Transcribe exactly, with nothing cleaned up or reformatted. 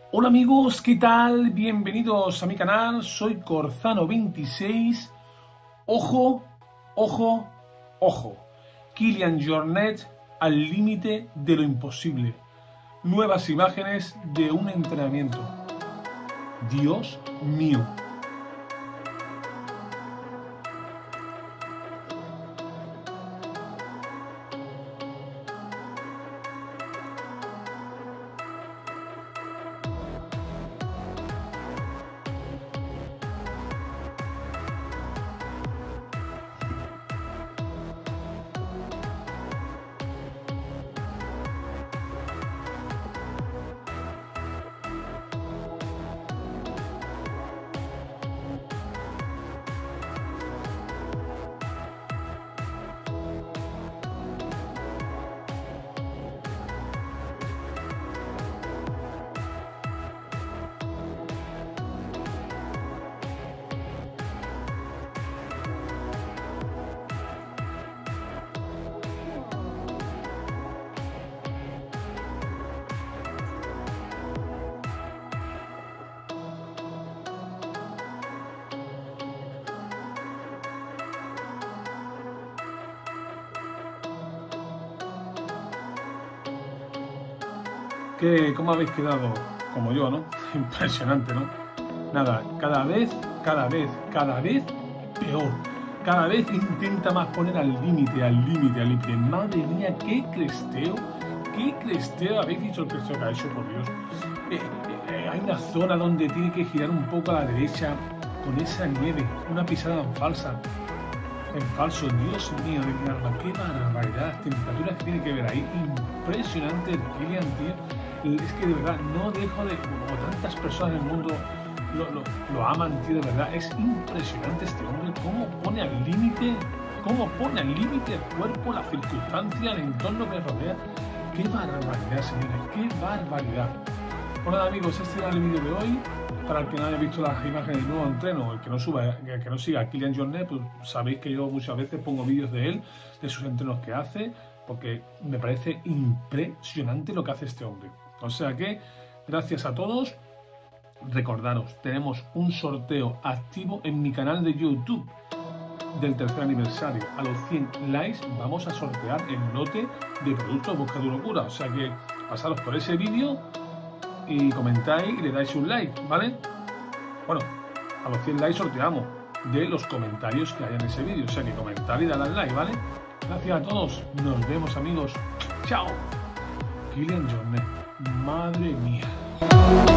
Hola amigos, ¿qué tal? Bienvenidos a mi canal, soy Corzano veintiséis. Ojo, ojo, ojo. Kylian Jornet al límite de lo imposible. Nuevas imágenes de un entrenamiento. Dios mío. ¿Qué, ¿Cómo habéis quedado? Como yo, ¿no? Impresionante, ¿no? Nada, cada vez, cada vez, cada vez peor. Cada vez intenta más poner al límite, al límite, al límite. Madre mía, qué cresteo, qué cresteo habéis visto el cresteo que ha hecho, por Dios. Eh, eh, hay una zona donde tiene que girar un poco a la derecha con esa nieve, una pisada en falsa. En falso, Dios mío, de mirarla, qué barbaridad, temperaturas que tiene que ver ahí. Impresionante el Kylian, tío. Es que de verdad no dejo de, como tantas personas en el mundo lo, lo, lo aman, tío, de verdad. Es impresionante este hombre, cómo pone al límite, cómo pone al límite el cuerpo, la circunstancia, el entorno que rodea. Qué barbaridad, señores, qué barbaridad. Bueno, nada, amigos, este era el vídeo de hoy. Para el que no haya visto las imágenes del nuevo entreno, el que no suba, el que no siga a Kylian Jornet, pues sabéis que yo muchas veces pongo vídeos de él, de sus entrenos que hace, porque me parece impresionante lo que hace este hombre. O sea que, gracias a todos. Recordaros, tenemos un sorteo activo en mi canal de YouTube del tercer aniversario. A los cien likes vamos a sortear el lote de productos Busca tu Locura. O sea que pasaros por ese vídeo y comentáis y le dais un like, ¿vale? Bueno, a los cien likes sorteamos de los comentarios que hay en ese vídeo. O sea que comentar y dar al like, ¿vale? Gracias a todos. Nos vemos, amigos. ¡Chao! Kylian Jornet. Madre mía.